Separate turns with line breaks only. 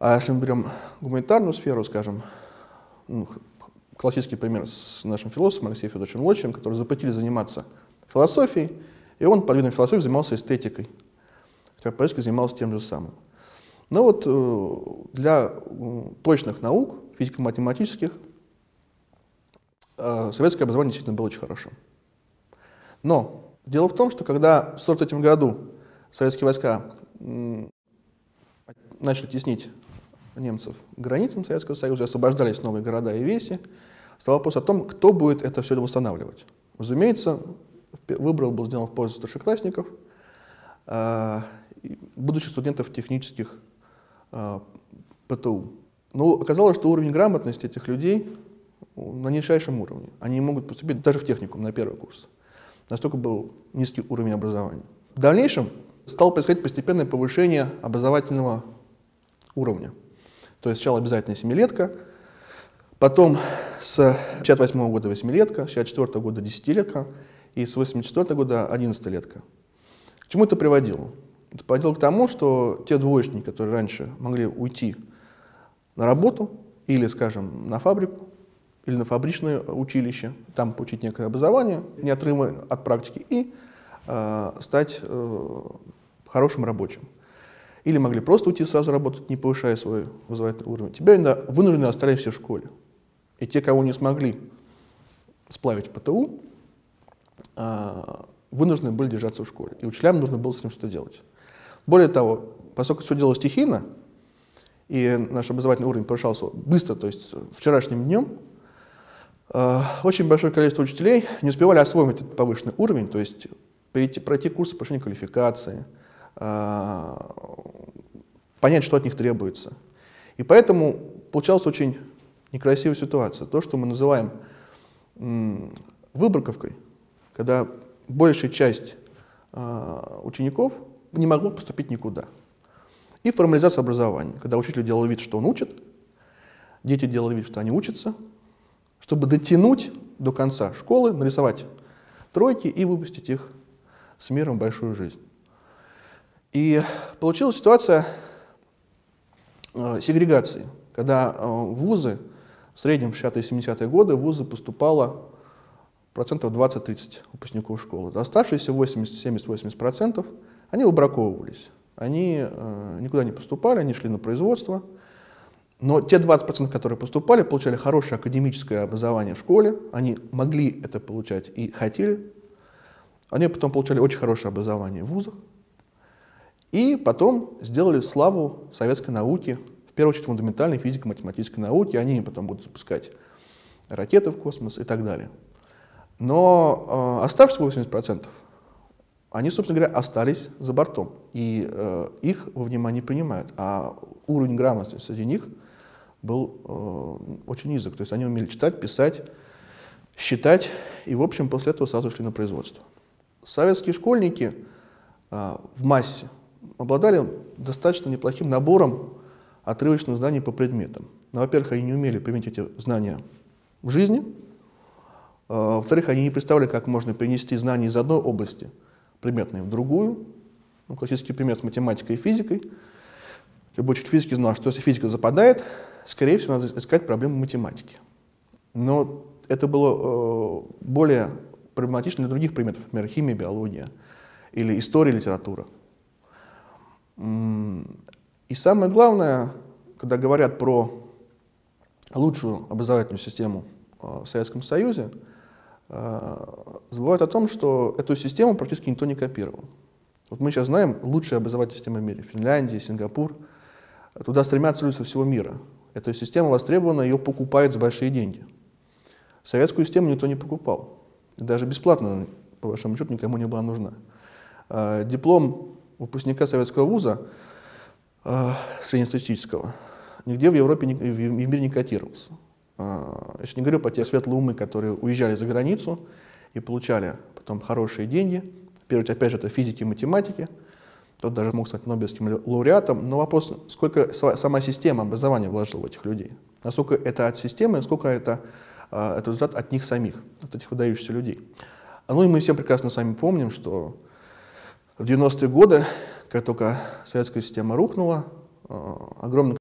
А если мы берем гуманитарную сферу, скажем, классический пример с нашим философом Алексеем Федоровичем Лодчем, который запретили заниматься философией, и он под видом философии занимался эстетикой, хотя практически занимался тем же самым. Но вот для точных наук, физико-математических, советское образование действительно было очень хорошим. Но дело в том, что когда в 1943 году советские войска начали теснить немцев к границам Советского Союза, освобождались новые города и веси, стал вопрос о том, кто будет это все восстанавливать. Разумеется, выбор был сделан в пользу старшеклассников, будущих студентов технических ПТУ. Но оказалось, что уровень грамотности этих людей на нижайшем уровне. Они могут поступить даже в техникум на первый курс. Настолько был низкий уровень образования. В дальнейшем стало происходить постепенное повышение образовательного уровня. То есть сначала обязательная семилетка, потом с 1958 года 8-летка, с 1964 года 10-летка и с 1984 года 11-летка. К чему это приводило? Это приводило к тому, что те двоечники, которые раньше могли уйти на работу или, скажем, на фабрику, или на фабричное училище, там получить некое образование, неотрывно от практики, и стать хорошим рабочим. Или могли просто уйти сразу работать, не повышая свой образовательный уровень. Теперь вынуждены остались все в школе. И те, кого не смогли сплавить в ПТУ, вынуждены были держаться в школе. И учителям нужно было с ним что-то делать. Более того, поскольку все делалось стихийно, и наш образовательный уровень повышался быстро, то есть вчерашним днем, очень большое количество учителей не успевали освоить этот повышенный уровень, то есть пройти курсы повышения квалификации, понять, что от них требуется. И поэтому получалась очень некрасивая ситуация. То, что мы называем выборковкой, когда большая часть учеников не могла поступить никуда. И формализация образования, когда учитель делал вид, что он учит, дети делали вид, что они учатся, чтобы дотянуть до конца школы, нарисовать тройки и выпустить их с миром в большую жизнь. И получилась ситуация сегрегации, когда в вузы, в среднем в 60-70-е годы, в вузы поступало процентов 20-30 выпускников школы. Оставшиеся 70-80%, они выбраковывались. Они никуда не поступали, они шли на производство. Но те 20%, которые поступали, получали хорошее академическое образование в школе, они могли это получать и хотели. Они потом получали очень хорошее образование в вузах. И потом сделали славу советской науки, в первую очередь фундаментальной физико-математической науки. Они потом будут запускать ракеты в космос и так далее. Но оставшиеся 80%, они, собственно говоря, остались за бортом. И их во внимание не принимают. А уровень грамотности среди них был очень низок. То есть они умели читать, писать, считать. И, в общем, после этого сразу шли на производство. Советские школьники в массе обладали достаточно неплохим набором отрывочных знаний по предметам. Но, во-первых, они не умели применить эти знания в жизни. Во-вторых, они не представляли, как можно перенести знания из одной области предметной в другую. Классический пример с математикой и физикой. Любой учитель физики знал, что если физика западает, скорее всего, надо искать проблему математики. Но это было более проблематично для других предметов, например, химия, биология или история, литература. И самое главное, когда говорят про лучшую образовательную систему в Советском Союзе, забывают о том, что эту систему практически никто не копировал. Вот мы сейчас знаем лучшая образовательная система в мире. Финляндия, Сингапур. Туда стремятся люди со всего мира. Эта система востребована, ее покупают за большие деньги. Советскую систему никто не покупал. И даже бесплатно, по большому счету, никому не была нужна. Диплом выпускника советского вуза, среднестатистического, нигде в Европе и в мире не котировался. Я еще не говорю про те светлые умы, которые уезжали за границу и получали потом хорошие деньги. В первую очередь, опять же, это физики и математики. Тот даже мог стать Нобелевским лауреатом. Но вопрос, сколько сама система образования вложила в этих людей. Насколько это от системы, насколько это результат от них самих, от этих выдающихся людей. Ну и мы все прекрасно с вами помним, что в 90-е годы, как только советская система рухнула, огромное